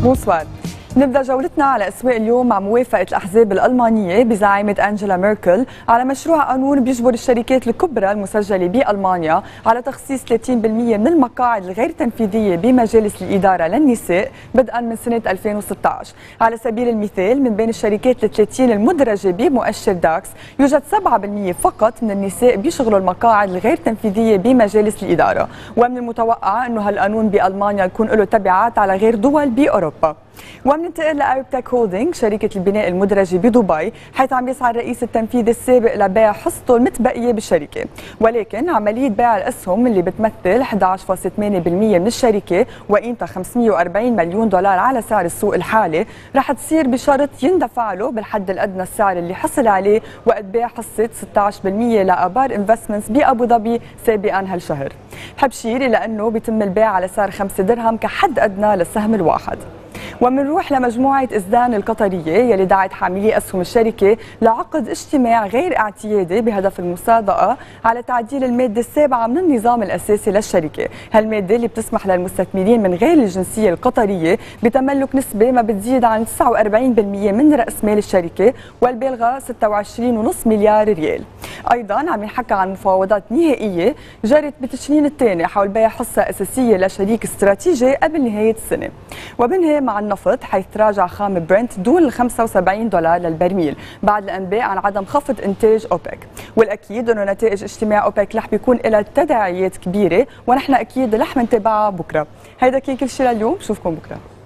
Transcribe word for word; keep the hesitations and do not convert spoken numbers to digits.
بونسوار. نبدأ جولتنا على أسواق اليوم مع موافقة الأحزاب الألمانية بزعامة أنجيلا ميركل على مشروع قانون بيجبر الشركات الكبرى المسجلة بألمانيا على تخصيص ثلاثين بالمئة من المقاعد الغير تنفيذية بمجالس الإدارة للنساء بدءا من سنة ألفين وستة عشر. على سبيل المثال، من بين الشركات ال ثلاثين المدرجة بمؤشر داكس يوجد سبعة بالمئة فقط من النساء بيشغلوا المقاعد الغير تنفيذية بمجالس الإدارة، ومن المتوقع أنه هالقانون بألمانيا يكون له تبعات على غير دول بأوروبا. ومننتقل لأربتك هولدينغ، شركة البناء المدرجة بدبي، حيث عم يسعى الرئيس التنفيذي السابق لبيع حصته المتبقية بالشركة، ولكن عملية بيع الأسهم اللي بتمثل إحدى عشر فاصلة ثمانية بالمئة من الشركة وقيمتها خمسمئة وأربعين مليون دولار على سعر السوق الحالي رح تصير بشرط يندفع له بالحد الأدنى السعر اللي حصل عليه وقت بيع حصة ستة عشر بالمئة لآبار انفستمنتس بأبو ظبي سابقا هالشهر. بحب شير إلى أنه بيتم البيع على سعر خمسة درهم كحد أدنى للسهم الواحد. ومنروح لمجموعة إزدان القطرية يلي دعت حاملي أسهم الشركة لعقد اجتماع غير اعتيادي بهدف المصادقة على تعديل المادة السابعة من النظام الأساسي للشركة. هالمادة اللي بتسمح للمستثمرين من غير الجنسية القطرية بتملك نسبة ما بتزيد عن تسعة وأربعين بالمئة من رأس مال الشركة والبالغة ستة وعشرين فاصلة خمسة مليار ريال. أيضا عم ينحكى عن مفاوضات نهائية جرت بتشرين الثاني حول بيع حصة أساسية لشريك استراتيجي قبل نهاية السنة. وبنهي مع النفط، حيث تراجع خام برنت دون ال خمسة وسبعين دولار للبرميل بعد الانباء عن عدم خفض انتاج اوبك. والاكيد انه نتائج اجتماع اوبك رح بيكون لها تداعيات كبيره ونحن اكيد رح نتابعها بكره. هيدا كان كل شيء لليوم، بشوفكم بكره.